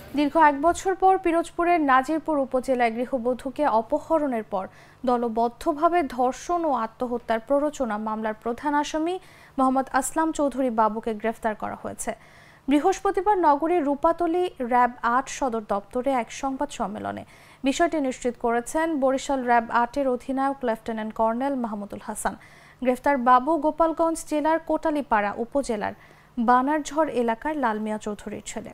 দীর্ঘ ১ বছর পর পিরোজপুরের নাজিরপুর উপজেলায় গৃহবধূকে অপহরণের পর দলবদ্ধভাবে ধর্ষণ ও আত্মহত্যার প্ররোচনা মামলার প্রধান আসামি মোহাম্মদ আসলাম চৌধুরী বাবুকে গ্রেফতার করা হয়েছে। বৃহস্পতিবার নগরীর রূপাতলী র্যাব ৮ সদর দপ্তরে এক সংবাদ সম্মেলনে বিষয়টি নিশ্চিত করেছেন বরিশাল র্যাব ৮-এর অধিনায়ক লেফটেন্যান্ট কর্নেল মাহমুদুল হাসান। গ্রেফতার বাবু গোপালগঞ্জ জেলার কোটালীপাড়া উপজেলার বানারঝড় এলাকার লালমিয়া চৌধুরীর ছেলে।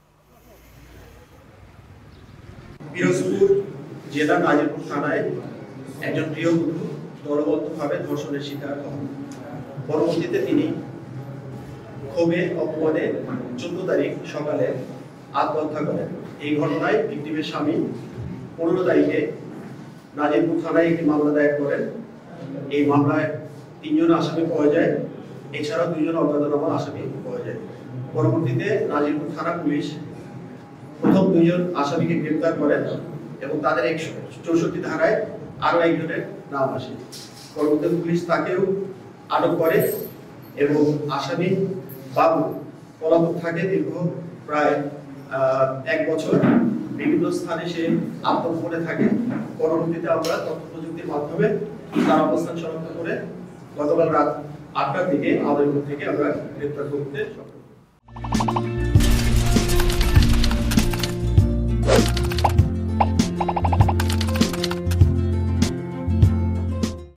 পিরোজপুর জেলা নাজিরপুর থানায় একজন গৃহবধূ দলবদ্ধভাবে ধর্ষণের শিকার হন। পরবর্তীতে তিনি ক্ষোভে অপমানে 14 তারিখ সকালে আত্মহত্যা করেন। এই ঘটনায় ভিকটিমের স্বামী 15 তারিখে নাজিরপুর থানায় একটি মামলা দায়ের করেন। এই মামলায় 3 জন আসামি পাওয়া যায়, এছাড়াও 2 জন অজ্ঞাতনামা আসামি পাওয়া যায়। পরবর্তীতে নাজিরপুর থানা পুলিশ প্রথম 2 জন আসামিকে গ্রেফতার করেন এবং তাদের 164 ধারায় আরো একজনের নাম আসে। পরবর্তীতে পুলিশ তাকেও আটক করে এবং আসামি বাবু পলাতক থাকে দীর্ঘ প্রায় 1 বছর। বিভিন্ন স্থানে সে আত্মগোপনে থাকে। পরবর্তীতে আমরা তথ্য প্রযুক্তির মাধ্যমে তার অবস্থান শনাক্ত করে গতকাল রাত 8টার দিকে আমাদের থেকে আমরা গ্রেফতার করতে সক্ষম।